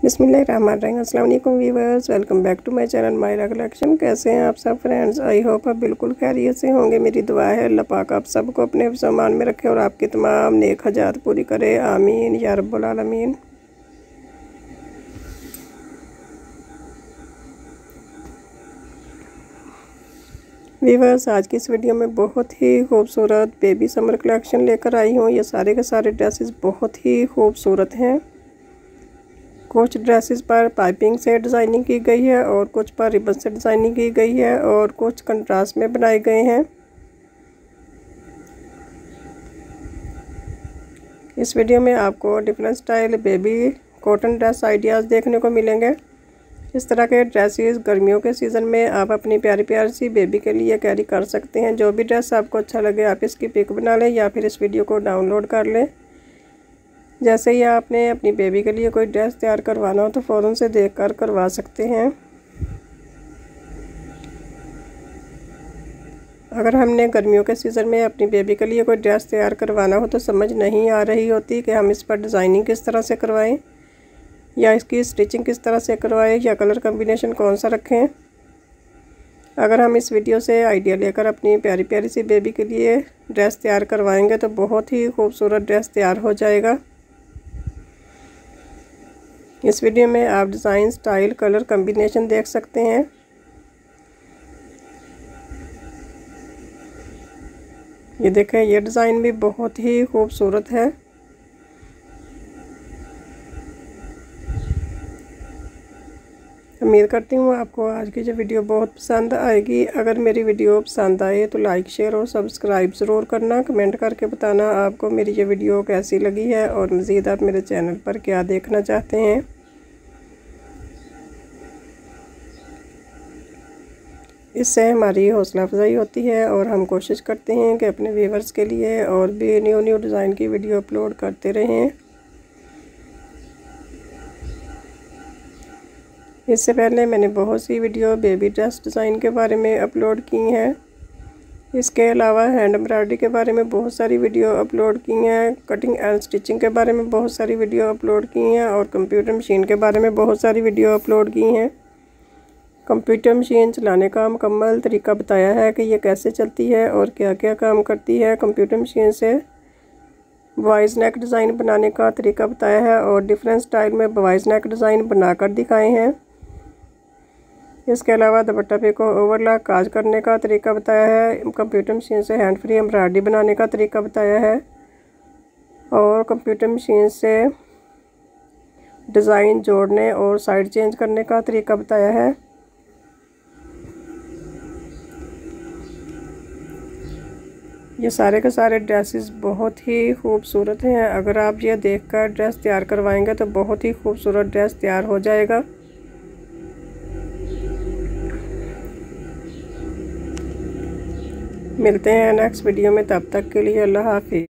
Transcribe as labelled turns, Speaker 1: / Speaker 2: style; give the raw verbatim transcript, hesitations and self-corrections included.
Speaker 1: बिस्मिल्लाहिर्रहमानिर्रहीम। अस्सलाम वालेकुम viewers, welcome back to my channel Myra collection. कैसे हैं आप सब फ्रेंड्स? आई होप आप बिल्कुल खैरियत से होंगे। मेरी दुआ है अल्लाह पाक आप सबको अपने सामान में रखे और आपकी तमाम नेक हजात पूरी करे, आमीन या रब्बुल आलमीन। व्यूअर्स, आज की इस वीडियो में बहुत ही खूबसूरत बेबी समर कलेक्शन लेकर आई हूँ। ये सारे के सारे ड्रेसेस बहुत ही खूबसूरत हैं। कुछ ड्रेसेस पर पाइपिंग से डिज़ाइनिंग की गई है और कुछ पर रिबन से डिज़ाइनिंग की गई है और कुछ कंट्रास्ट में बनाए गए हैं। इस वीडियो में आपको different style baby cotton dress ideas देखने को मिलेंगे। इस तरह के ड्रेसेस गर्मियों के सीज़न में आप अपनी प्यारी प्यारी सी बेबी के लिए कैरी कर सकते हैं। जो भी ड्रेस आपको अच्छा लगे आप इसकी पिक बना लें या फिर इस वीडियो को डाउनलोड कर लें। जैसे ही आपने अपनी बेबी के लिए कोई ड्रेस तैयार करवाना हो तो फ़ौरन से देखकर करवा सकते हैं। अगर हमने गर्मियों के सीज़न में अपनी बेबी के लिए कोई ड्रेस तैयार करवाना हो तो समझ नहीं आ रही होती कि हम इस पर डिज़ाइनिंग किस तरह से करवाएं या इसकी स्टिचिंग किस तरह से करवाएं या कलर कम्बिनेशन कौन सा रखें। अगर हम इस वीडियो से आइडिया लेकर अपनी प्यारी प्यारी सी बेबी के लिए ड्रेस तैयार करवाएंगे तो बहुत ही खूबसूरत ड्रेस तैयार हो जाएगा। इस वीडियो में आप डिज़ाइन, स्टाइल, कलर कम्बिनेशन देख सकते हैं। ये देखें, ये डिज़ाइन भी बहुत ही खूबसूरत है। उम्मीद करती हूँ आपको आज की जो वीडियो बहुत पसंद आएगी। अगर मेरी वीडियो पसंद आए तो लाइक, शेयर और सब्सक्राइब ज़रूर करना। कमेंट करके बताना आपको मेरी ये वीडियो कैसी लगी है और मज़ीद आप मेरे चैनल पर क्या देखना चाहते हैं। इससे हमारी हौसला अफजाई होती है और हम कोशिश करते हैं कि अपने व्यूअर्स के लिए और भी न्यू न्यू डिज़ाइन की वीडियो अपलोड करते रहें। इससे पहले मैंने बहुत सी वीडियो बेबी ड्रेस डिज़ाइन के बारे में अपलोड की हैं। इसके अलावा हैंड एम्ब्रॉयडरी के बारे में बहुत सारी वीडियो अपलोड की हैं। कटिंग एंड स्टिचिंग के बारे में बहुत सारी वीडियो अपलोड की हैं और कंप्यूटर मशीन के बारे में बहुत सारी वीडियो अपलोड की हैं। कंप्यूटर मशीन चलाने का मुकम्मल तरीका बताया है कि ये कैसे चलती है और क्या क्या काम करती है। कंप्यूटर मशीन से बॉयज़ नेक डिज़ाइन बनाने का तरीका बताया है और डिफरेंट स्टाइल में बॉयज़ नेक डिज़ाइन बनाकर दिखाए हैं। इसके अलावा दुपट्टा पे को ओवरलॉक काज करने का तरीका बताया है। कंप्यूटर मशीन से हैंड फ्री एम्ब्रॉयडरी बनाने का तरीका बताया है और कंप्यूटर मशीन से डिज़ाइन जोड़ने और साइड चेंज करने का तरीका बताया है। ये सारे के सारे ड्रेसेस बहुत ही खूबसूरत हैं। अगर आप ये देखकर ड्रेस तैयार करवाएंगे तो बहुत ही खूबसूरत ड्रेस तैयार हो जाएगा। मिलते हैं नेक्स्ट वीडियो में, तब तक के लिए अल्लाह हाफिज़।